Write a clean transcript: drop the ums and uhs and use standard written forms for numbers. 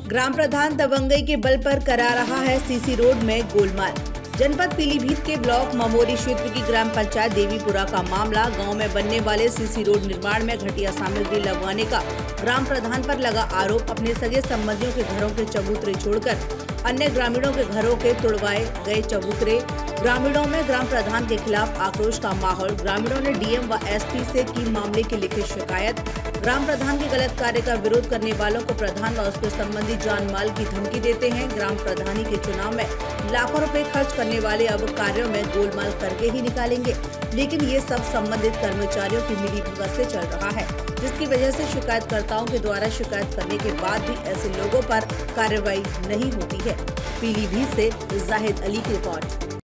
ग्राम प्रधान दबंगई के बल पर करा रहा है सीसी रोड में गोलमाल। जनपद पीलीभीत के ब्लॉक ममोरी क्षेत्र की ग्राम पंचायत देवीपुरा का मामला। गांव में बनने वाले सीसी रोड निर्माण में घटिया सामग्री लगवाने का ग्राम प्रधान पर लगा आरोप। अपने सगे संबंधियों के घरों के चबूतरे छोड़कर अन्य ग्रामीणों के घरों के तुड़वाए गए चबूतरे। ग्रामीणों में ग्राम प्रधान के खिलाफ आक्रोश का माहौल। ग्रामीणों ने डीएम व एसपी से की मामले की लिखित शिकायत। ग्राम प्रधान के गलत कार्य का विरोध करने वालों को प्रधान व उसके संबंधी जान माल की धमकी देते हैं। ग्राम प्रधानी के चुनाव में लाखों रुपए खर्च करने वाले अब कार्यों में गोलमाल करके ही निकालेंगे, लेकिन ये सब संबंधित कर्मचारियों की मिलीभगत से चल रहा है, जिसकी वजह से शिकायतकर्ताओं के द्वारा शिकायत करने के बाद भी ऐसे लोगों पर कार्रवाई नहीं होती है। पीलीभीत से जाहिद अली की रिपोर्ट।